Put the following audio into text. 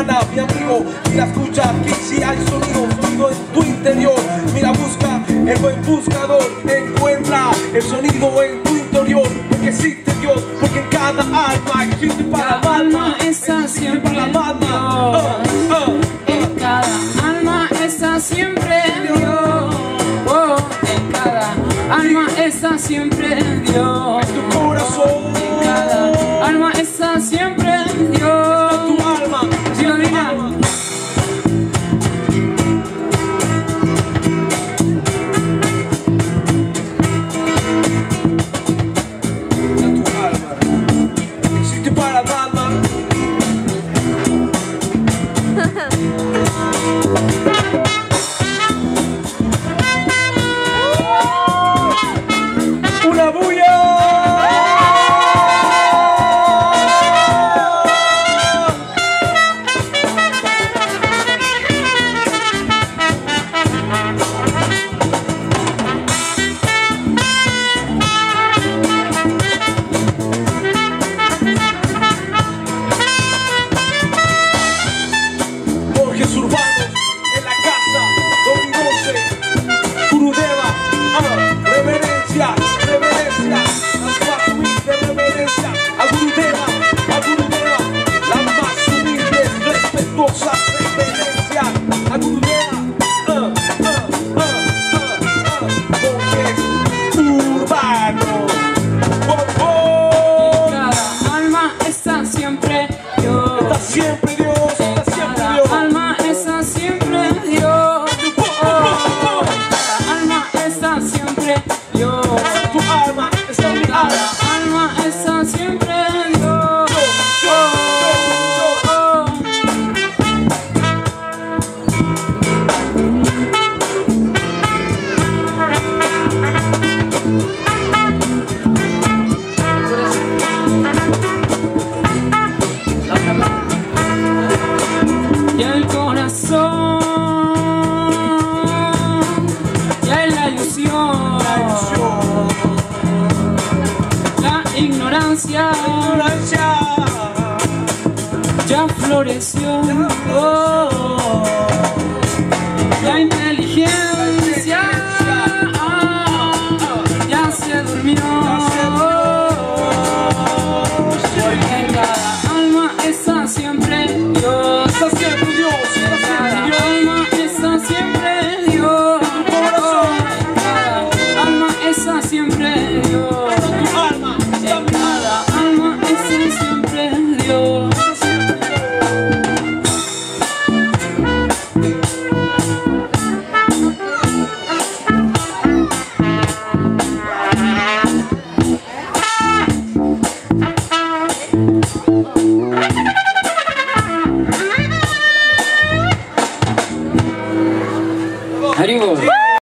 hermana, mi amigo, mira, escucha, aquí si hay sonido en tu interior. Mira, busca el buen buscador, encuentra el sonido en tu interior, porque existe Dios, porque en cada alma existe para cada alma está siempre Dios. En cada alma está siempre Dios. En cada alma está siempre Dios. En tu corazón, en cada alma está siempre Dios. En tu alma, si lo diga. ¡Una bulla! Borges Urbanos en la casa 2012. Gurudeva, reverencia, reverencia, las más humildes reverencia a Gurudeva, las más humildes, respetuosas reverencias a Gurudeva, Borges Urbanos. Cada alma está siempre Dios. Está siempre Dios. Y el corazón, ya es la ilusión, la ignorancia, ya floreció, la inteligencia ya se durmió, porque cada alma está siempre Dios. Está siempre Dios, Cada alma está siempre Dios. Cada alma está siempre Dios. tu alma, En cada alma está siempre Dios. Haribol.